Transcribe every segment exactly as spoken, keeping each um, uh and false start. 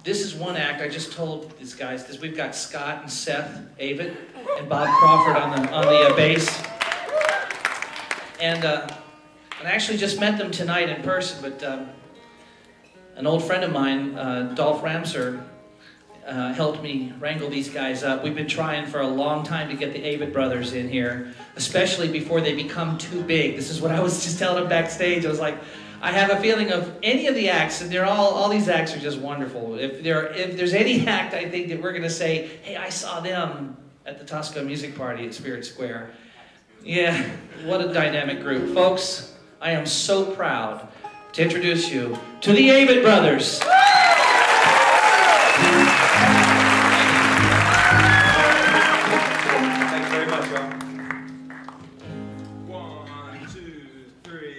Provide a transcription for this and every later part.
this is one act. I just told these guys this. We've got Scott and Seth Avett and Bob Crawford on the on the uh, bass, and uh, and I actually just met them tonight in person. But um, an old friend of mine, uh, Dolph Ramser, uh, helped me wrangle these guys up. We've been trying for a long time to get the Avett Brothers in here, especially before they become too big. This is what I was just telling them backstage. I was like, I have a feeling of any of the acts, and they're all, all these acts are just wonderful. If, there, if there's any act, I think that we're going to say, hey, I saw them at the Tosco Music Party at Spirit Square. Yeah, what a dynamic group. Folks, I am so proud to introduce you to the Avett Brothers. Thanks very much, Rob. One, two, three.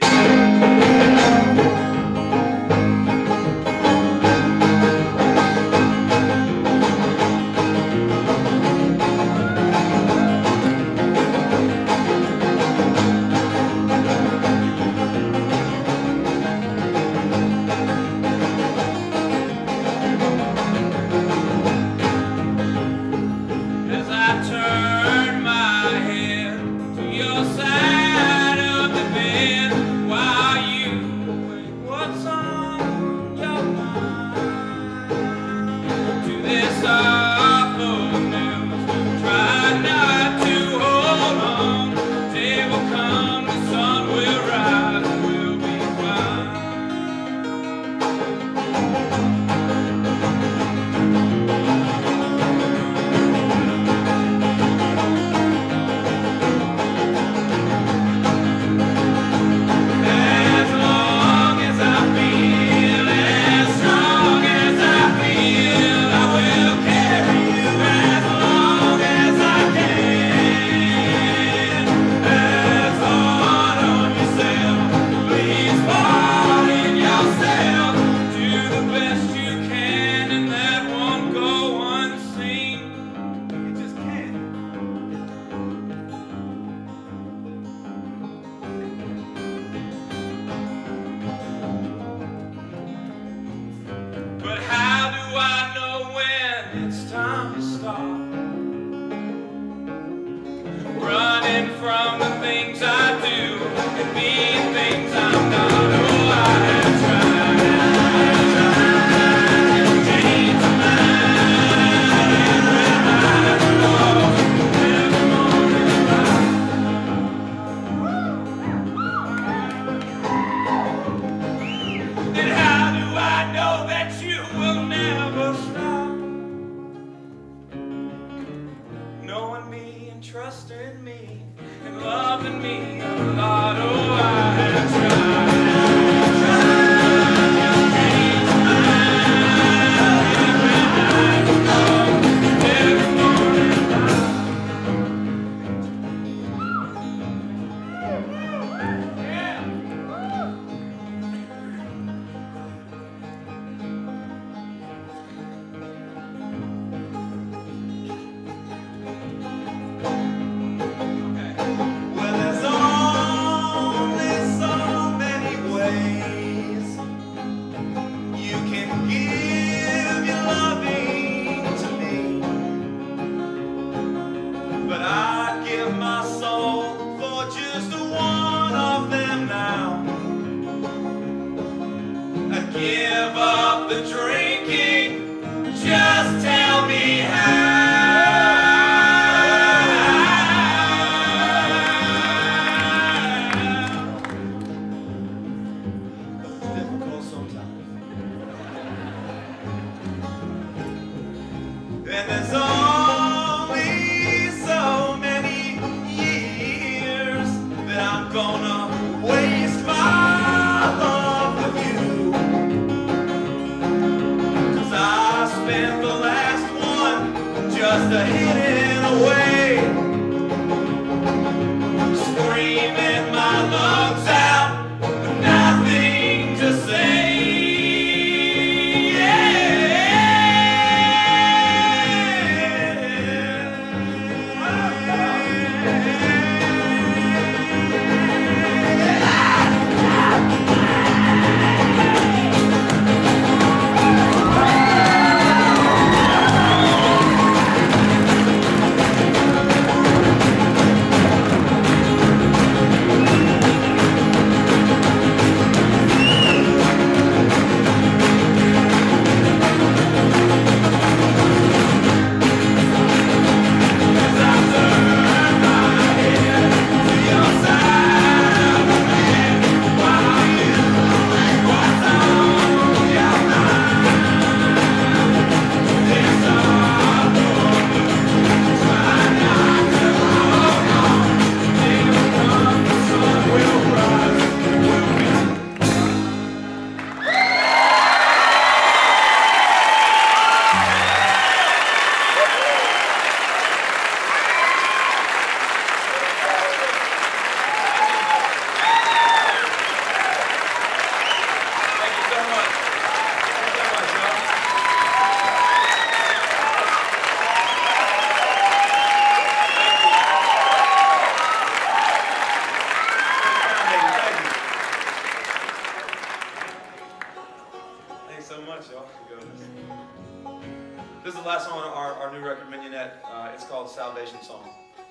much, y'all. Here we go. This is the last song on our, our new record, Mignonette. Uh, it's called Salvation Song.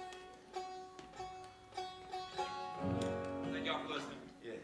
Thank y'all for listening. Yeah.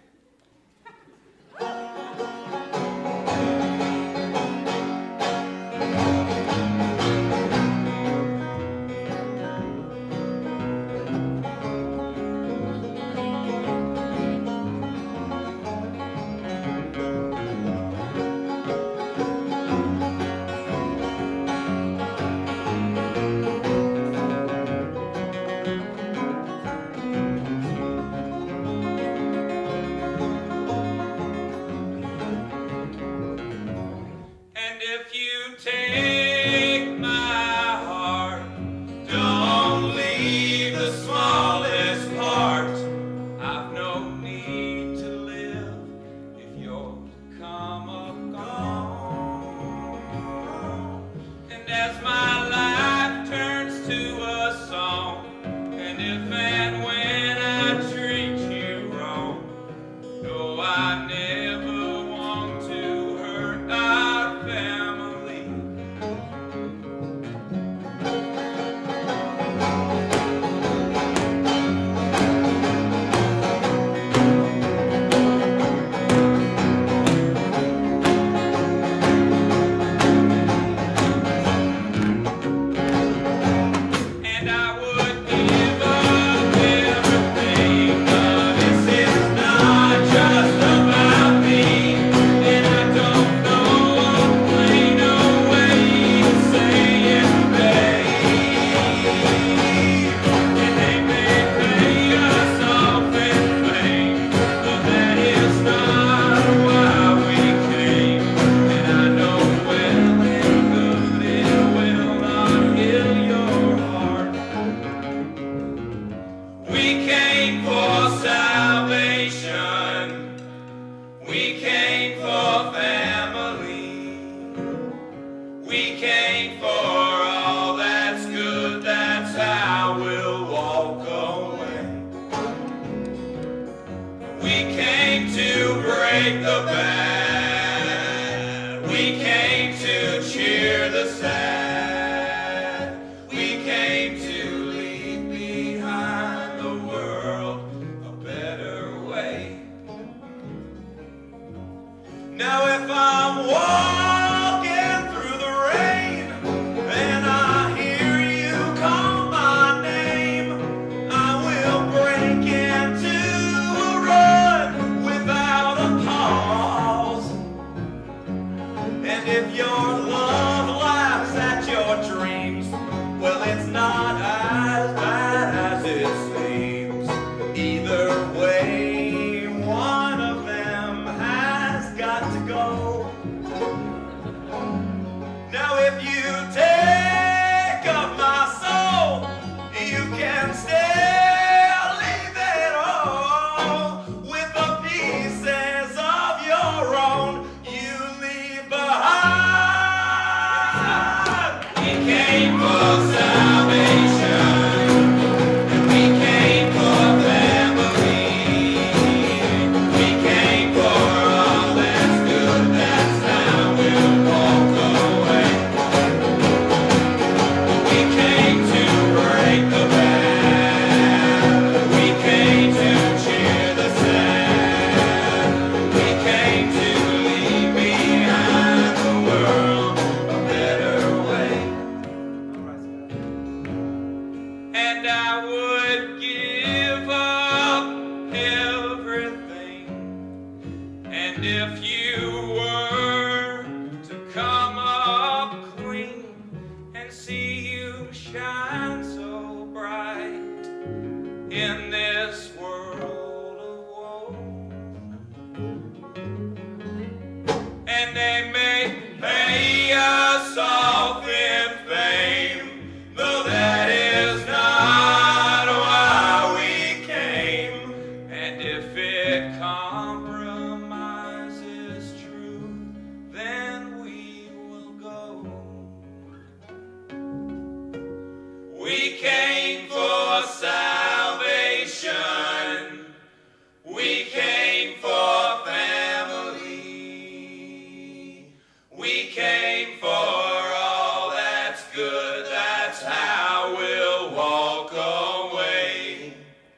came for all that's good, that's how we'll walk away.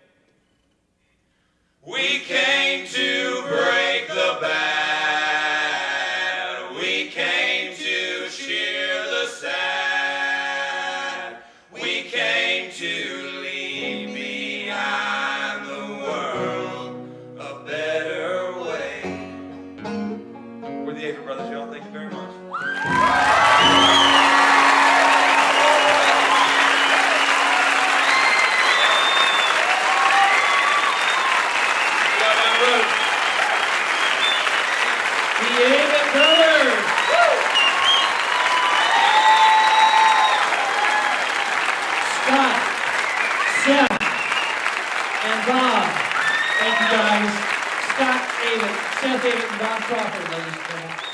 We came to break the bad, we came to cheer the sad, we came to leave behind the world a better way. We're the Avett Brothers, y'all. Thank you very much. The Avett Brothers! Woo! Scott, Seth, and Bob. Thank you guys. Scott Avett, Seth Avett, and Bob Crawford, ladies and gentlemen.